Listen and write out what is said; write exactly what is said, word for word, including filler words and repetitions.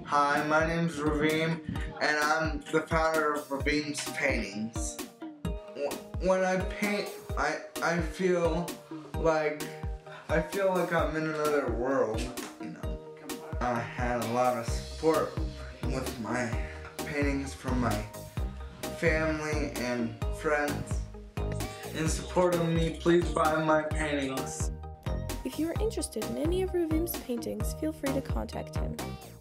Hi, my name's Ruvim, and I'm the founder of Ruvim's Paintings. When I paint, I I feel like I feel like I'm in another world. You know, I had a lot of support with my paintings from my family and friends. In support of me, please buy my paintings. If you are interested in any of Ruvim's paintings, feel free to contact him.